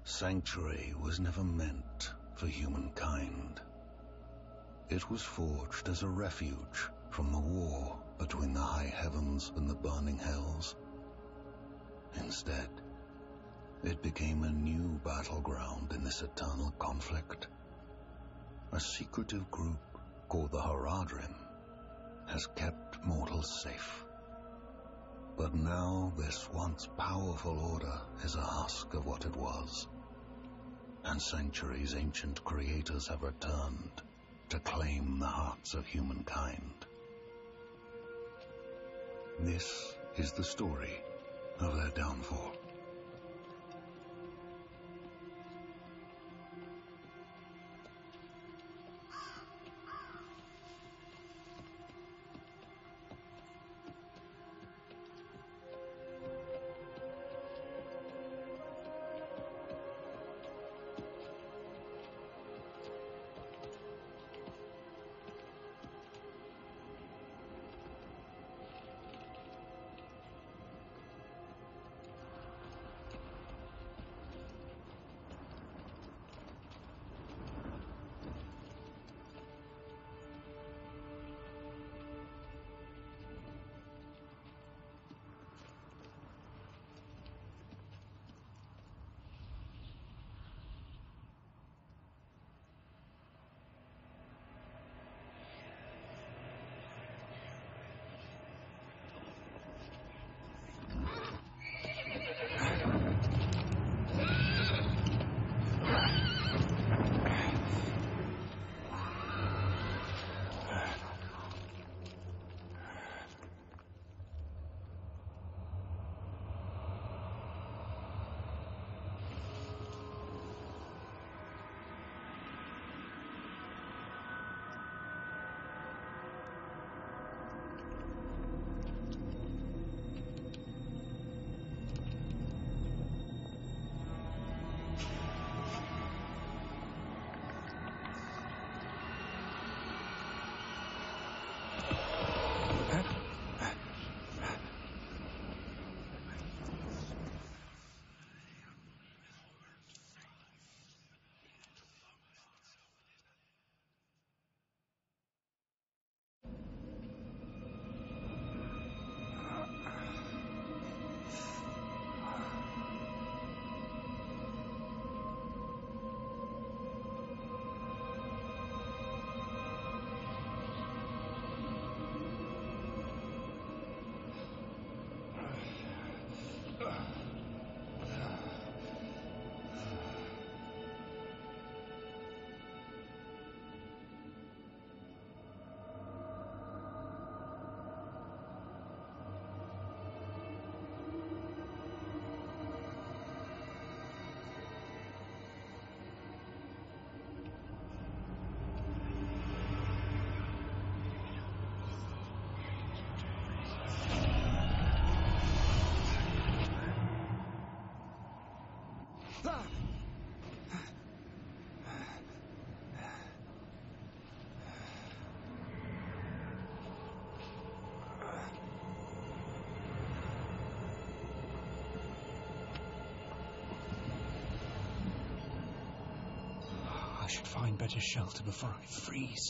Sanctuary was never meant for humankind. It was forged as a refuge from the war between the high heavens and the burning hells. Instead, it became a new battleground in this eternal conflict. A secretive group called the Horadrim has kept mortals safe. But now this once powerful order is a husk of what it was, and Sanctuary's ancient creators have returned to claim the hearts of humankind. This is the story of their downfall. I should find better shelter before I freeze.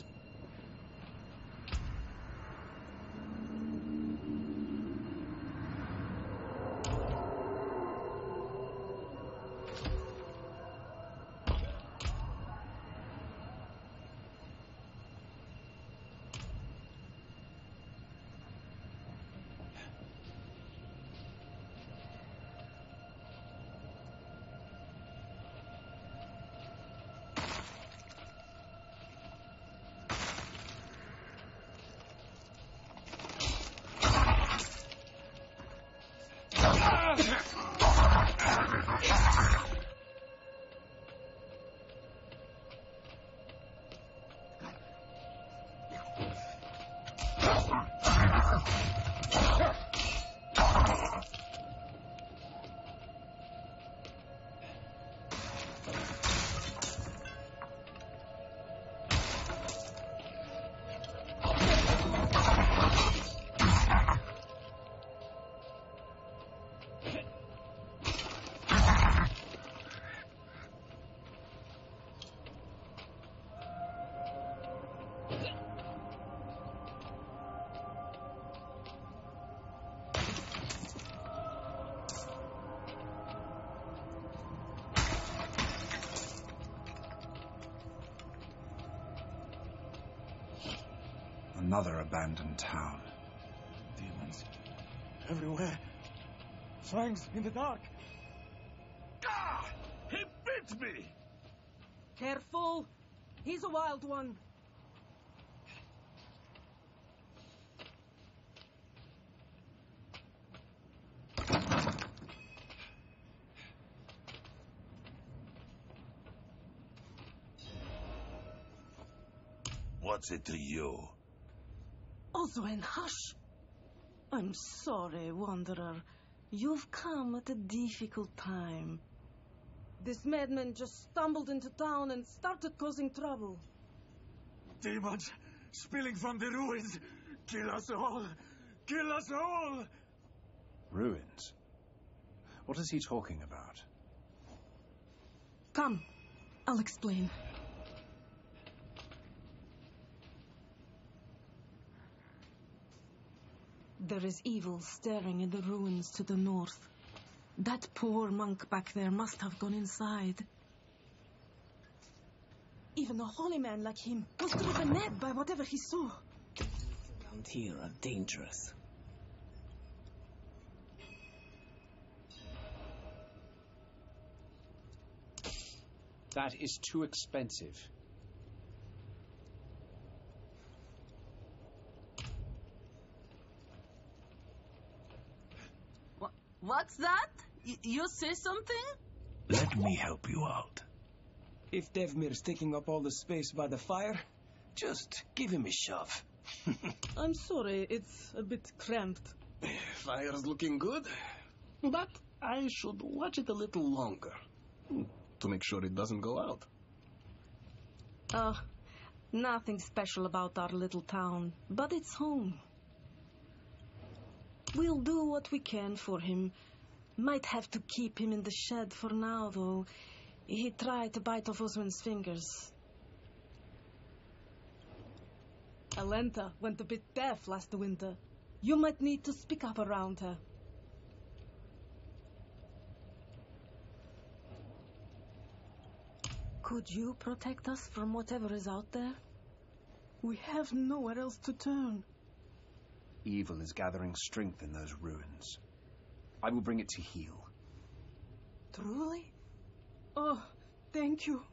Another abandoned town. Demons. Everywhere. Fangs in the dark. Ah! He bit me! Careful! He's a wild one. What's it to you? Oswin, hush! I'm sorry, Wanderer. You've come at a difficult time. This madman just stumbled into town and started causing trouble. Demons spilling from the ruins. Kill us all! Kill us all! Ruins? What is he talking about? Come, I'll explain. There is evil staring in the ruins to the north. That poor monk back there must have gone inside. Even a holy man like him was driven mad by whatever he saw. Around here are dangerous. That is too expensive. What's that? You say something? Let me help you out. If Devmir's taking up all the space by the fire, just give him a shove. I'm sorry, it's a bit cramped. Fire's looking good, but I should watch it a little longer to make sure it doesn't go out. Oh, nothing special about our little town, but it's home. We'll do what we can for him. Might have to keep him in the shed for now, though. He tried to bite off Oswin's fingers. Alenta went a bit deaf last winter. You might need to speak up around her. Could you protect us from whatever is out there? We have nowhere else to turn. Evil is gathering strength in those ruins. I will bring it to heal. Truly? Oh, thank you.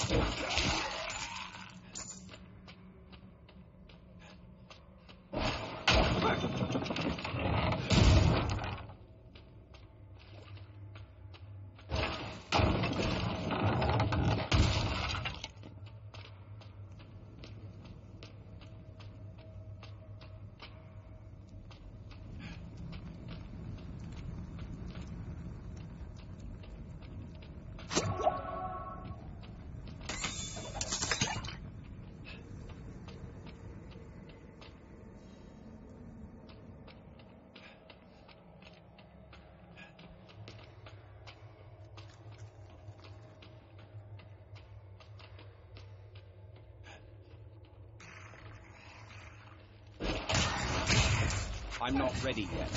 I'm not ready yet.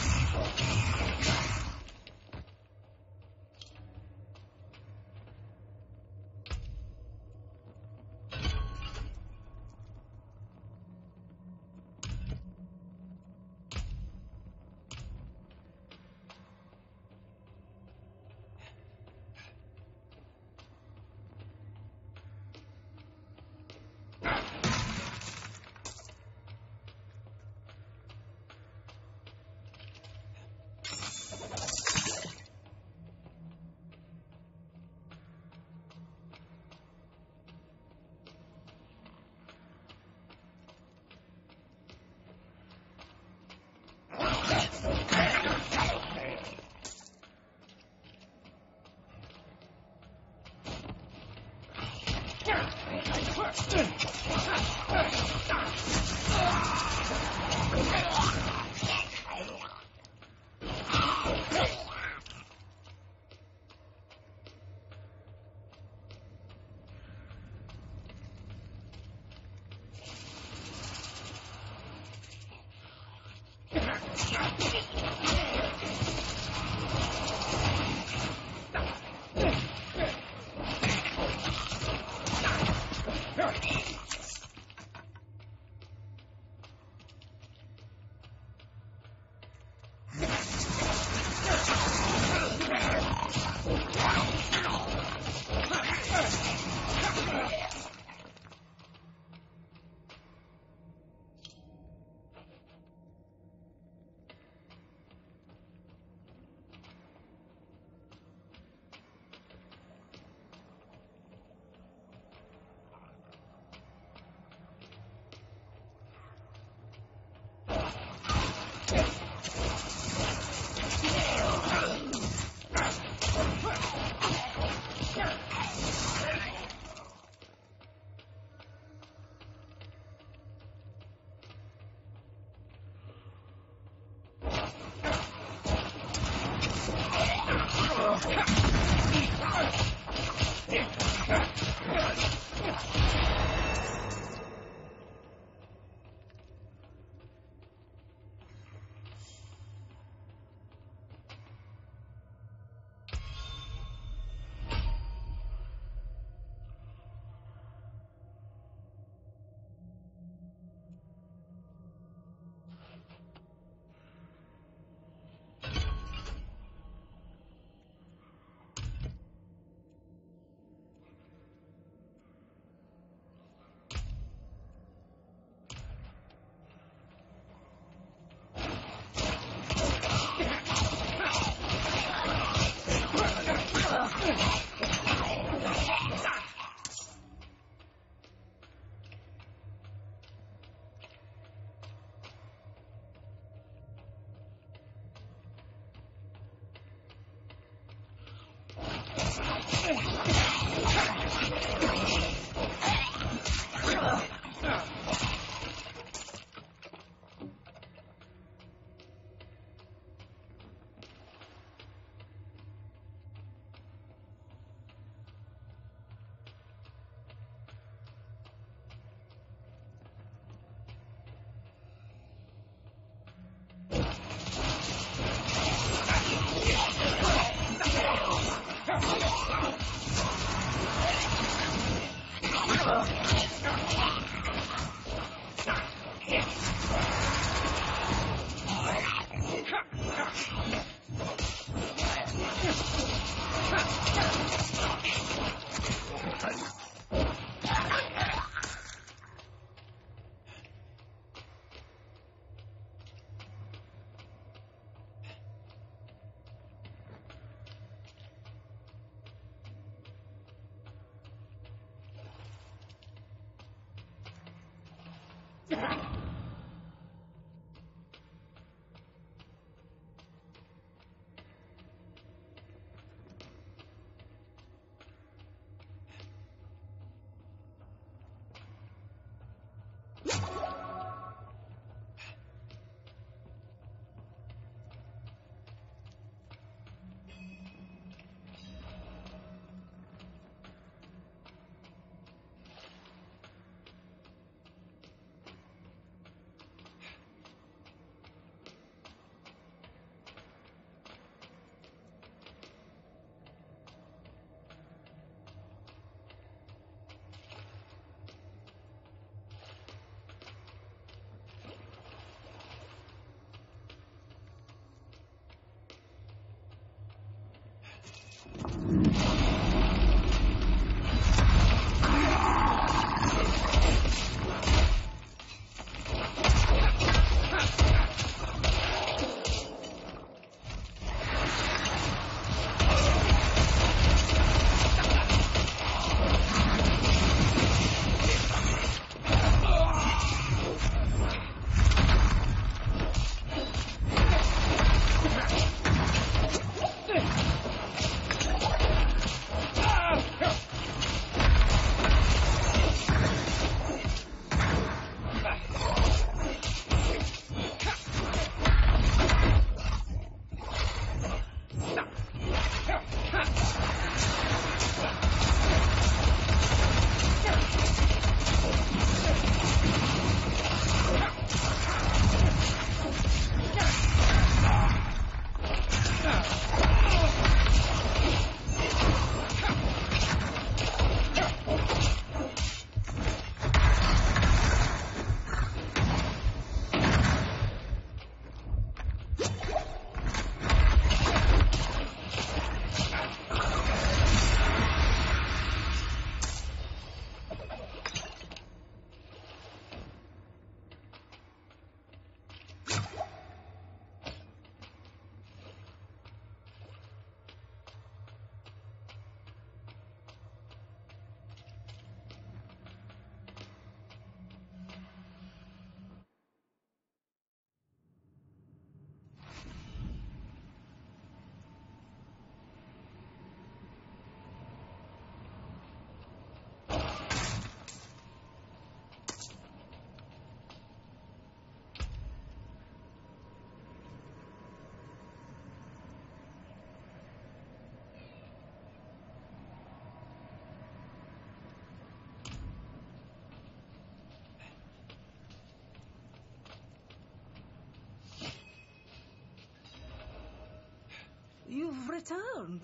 You've returned.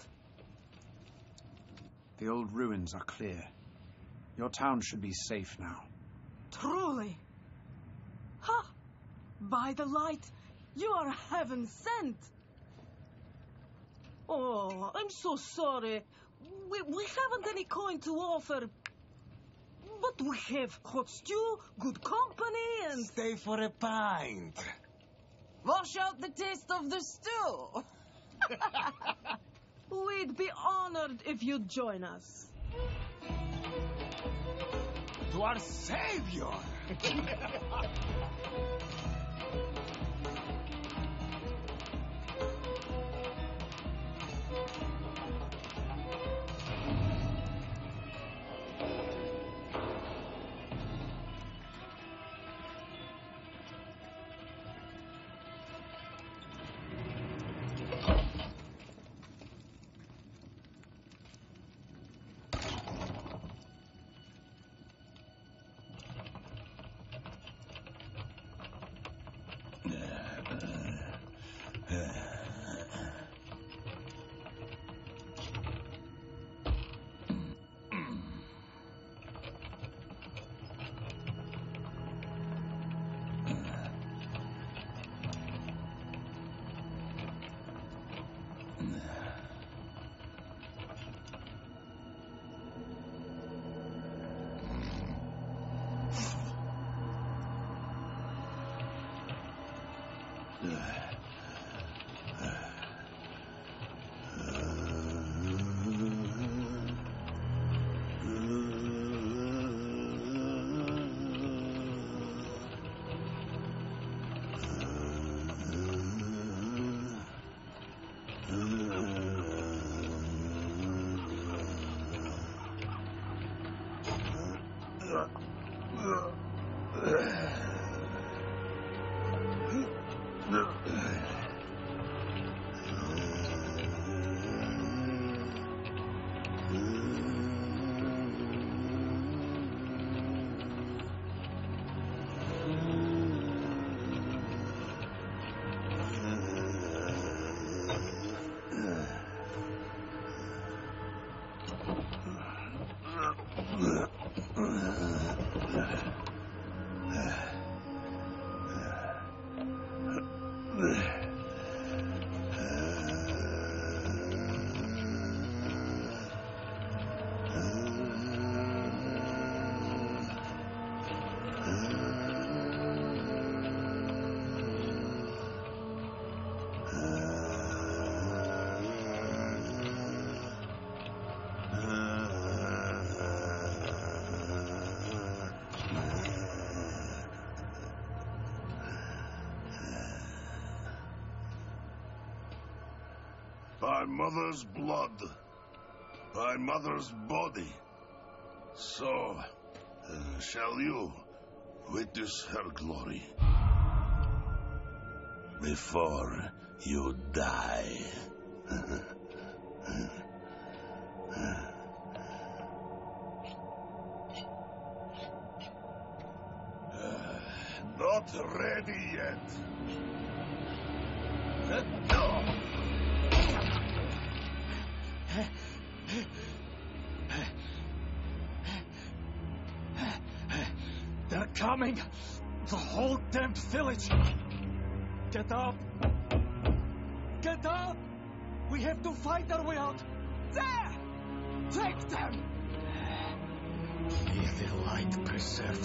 The old ruins are clear. Your town should be safe now. Truly. Ha! By the light, you are heaven sent. Oh, I'm so sorry. We haven't any coin to offer. But we have hot stew, good company, and... Stay for a pint. Wash out the taste of the stew. We'd be honored if you'd join us. To our savior. My mother's blood, my mother's body. So, shall you witness her glory before you die? Not ready yet. They're coming! The whole damned village! Get up! Get up! We have to fight our way out! There! Take them! May the light preserve